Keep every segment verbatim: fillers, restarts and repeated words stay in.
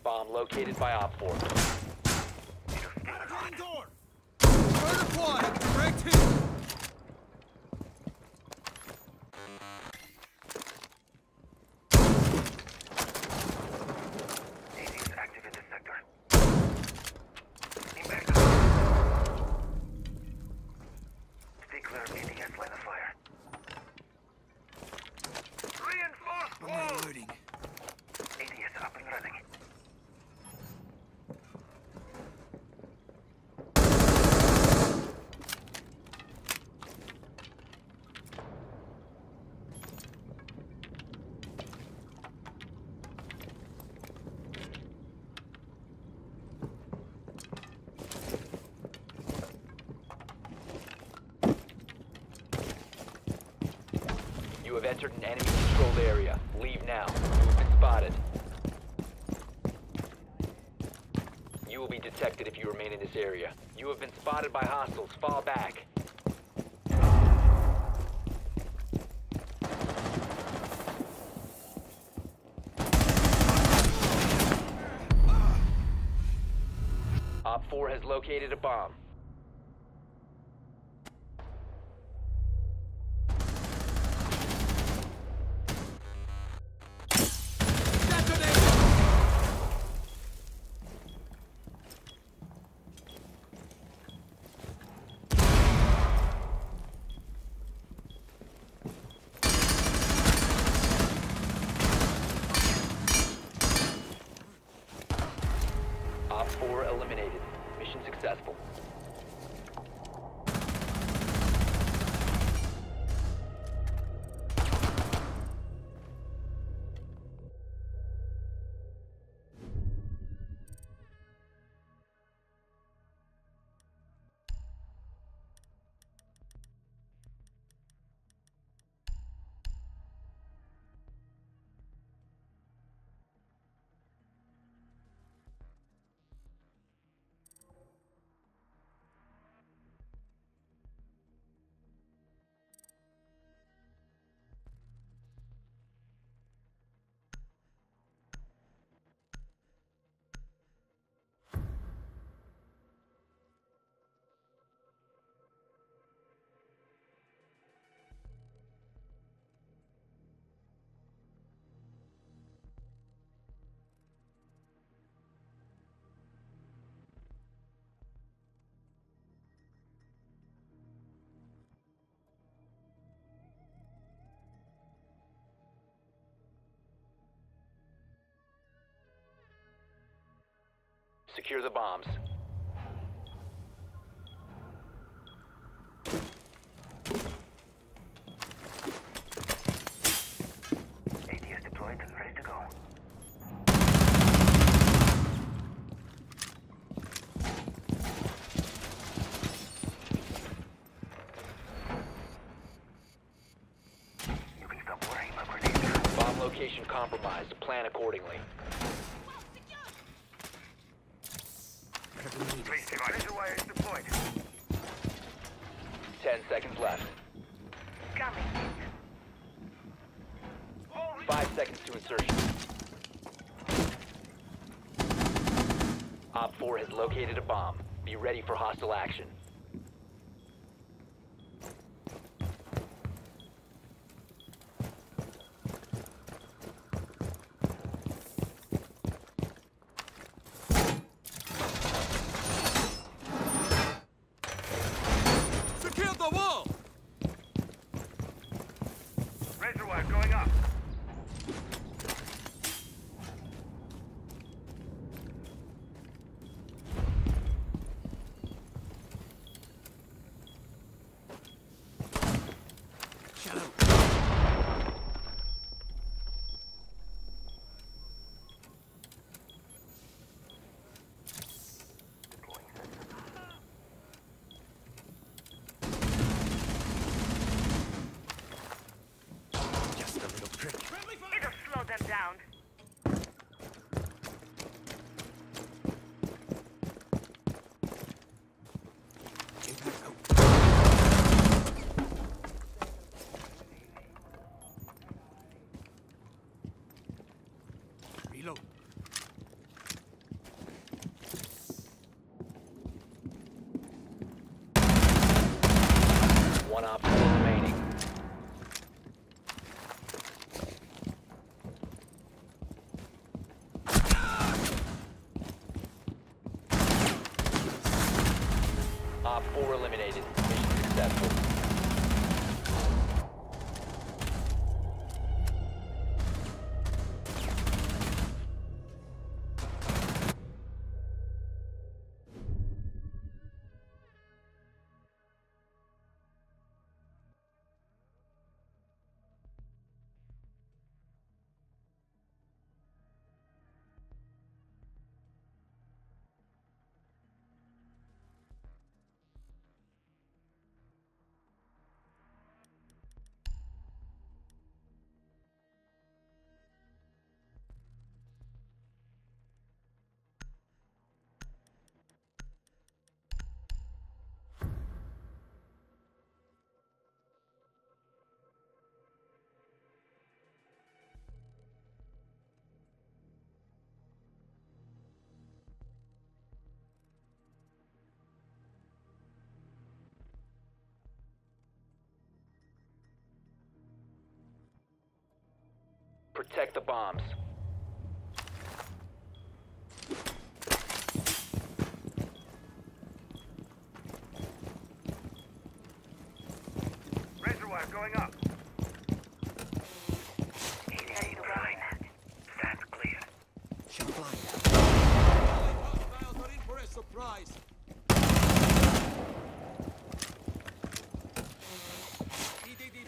Bomb located by Op four. Barricading door! Fire deployed! Direct hit! You have entered an enemy-controlled area. Leave now. You've been spotted. You will be detected if you remain in this area. You have been spotted by hostiles. Fall back. Op four has located a bomb. Op four eliminated. Mission successful. Secure the bombs. A D S deployed and ready to go. You can stop worrying about grenades. Bomb location compromised. Plan accordingly. Laser wire is deployed. Ten seconds left. Coming. Five seconds to insertion. Op four has located a bomb. Be ready for hostile action. Razor wire going up. It'll slow them down. Reload. Protect the bombs. Razor wire going up. Heading line. That's clear. Shot blind. Hostiles are in for a surprise. E D D.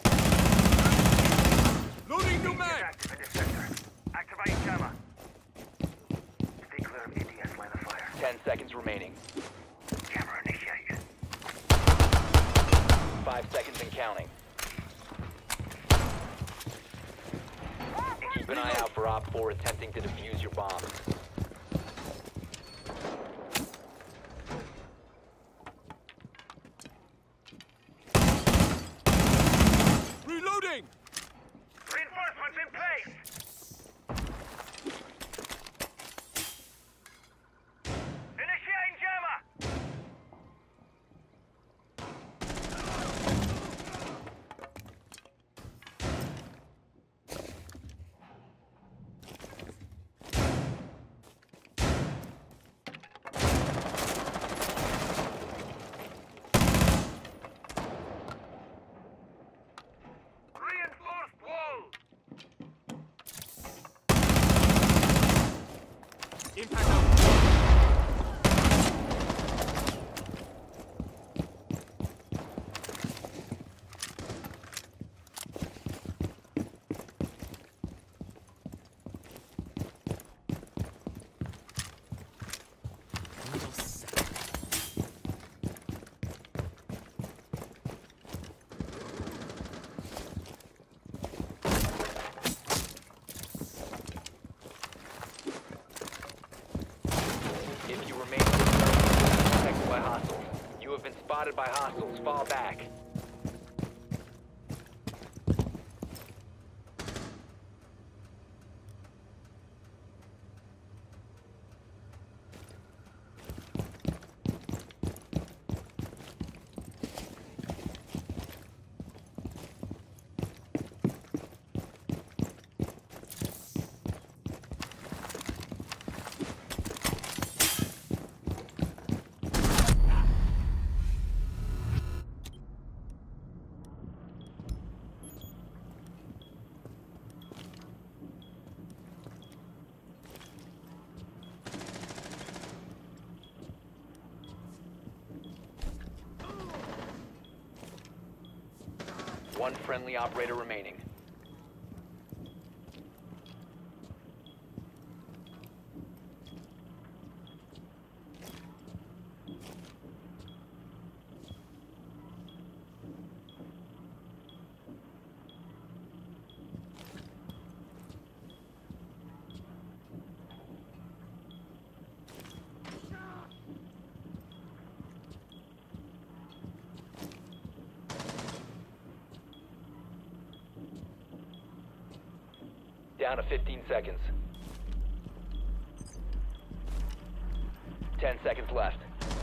Loading new mag. Active in this sector. Activating jammer. Stay clear of A D S line of fire. Ten seconds remaining. Jammer initiated. Five seconds and counting. Keep an eye out for Op four attempting to defuse your bombs. Reloading. Reinforcements in place. Initiating jammer. Reinforced wall. Impact out. Little sack. If you remain in this area, you will be detected by hostiles. You have been spotted by hostiles. Fall back. One friendly operator remaining. Down to fifteen seconds. Ten seconds left.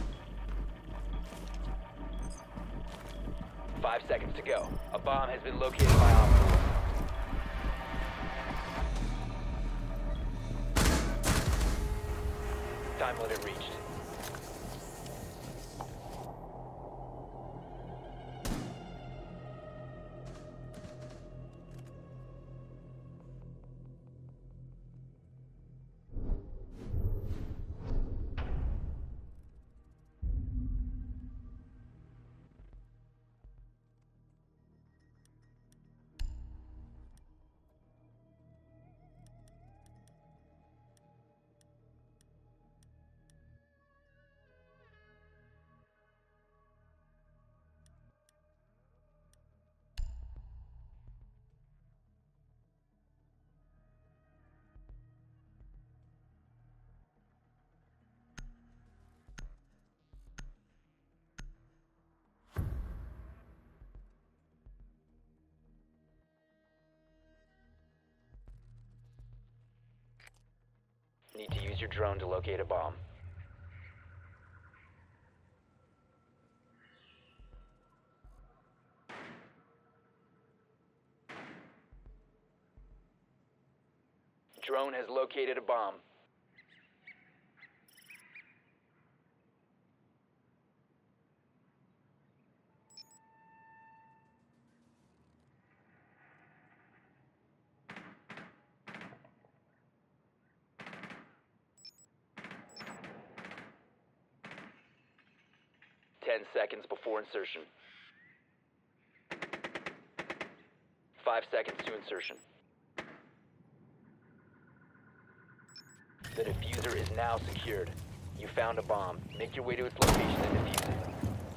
Five seconds to go. A bomb has been located by hostiles. Time limit reached. Need to use your drone to locate a bomb. Drone has located a bomb. Ten seconds before insertion. Five seconds to insertion. The diffuser is now secured. You found a bomb. Make your way to its location and defuse it.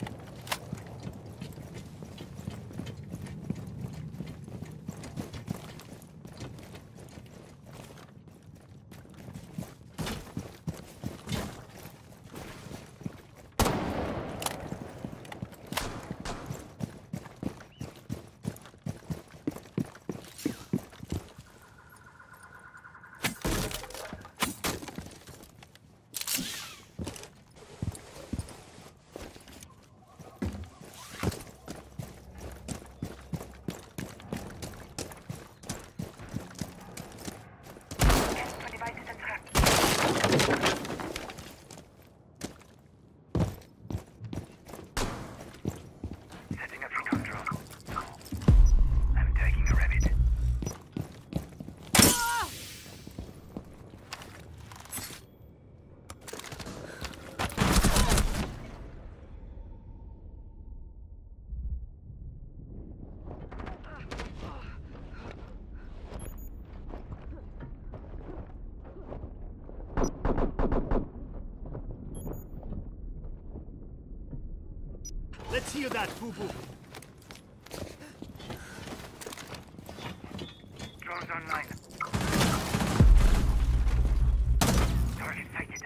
Setting up recon drone. I'm taking a rabbit. Let's hear that, boo-boo. Drones online. Target sighted.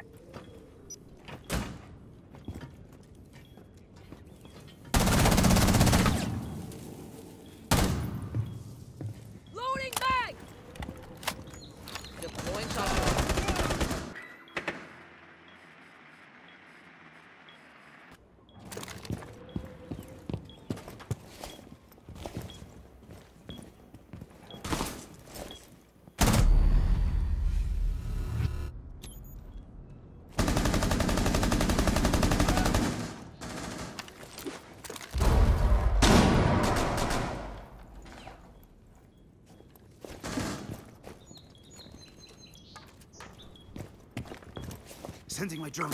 Loading bag! Deploying shotgun. Sending my drone.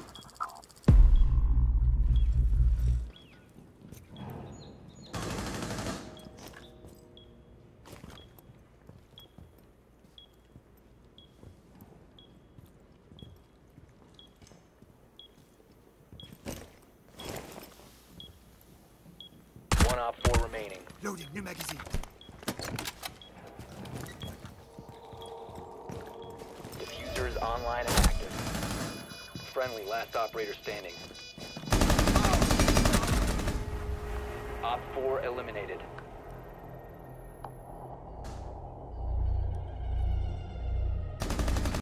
One op four remaining. Loading, new magazine. Diffuser is online and active. Friendly, last operator standing. Op four eliminated.